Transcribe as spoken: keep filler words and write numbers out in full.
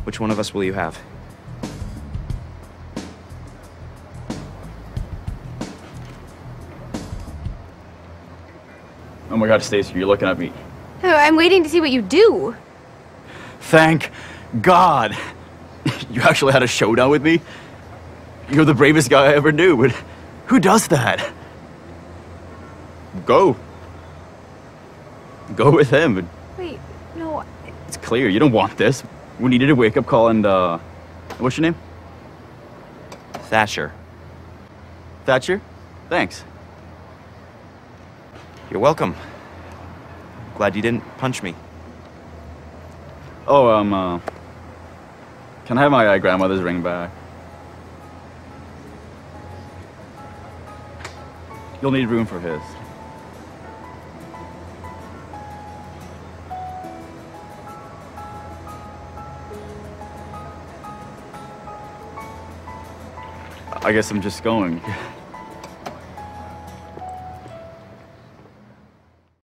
Which one of us will you have? Oh my God, Stacey, you're looking at me. Oh, I'm waiting to see what you do. Thank God. You actually had a showdown with me? You're the bravest guy I ever knew, but who does that? Go. Go with him. Wait, no. It's clear, you don't want this. We needed a wake-up call and, uh... what's your name? Thatcher. Thatcher? Thanks. You're welcome. Glad you didn't punch me. Oh, um, uh... can I have my uh, grandmother's ring back? You'll need room for his. I guess I'm just going.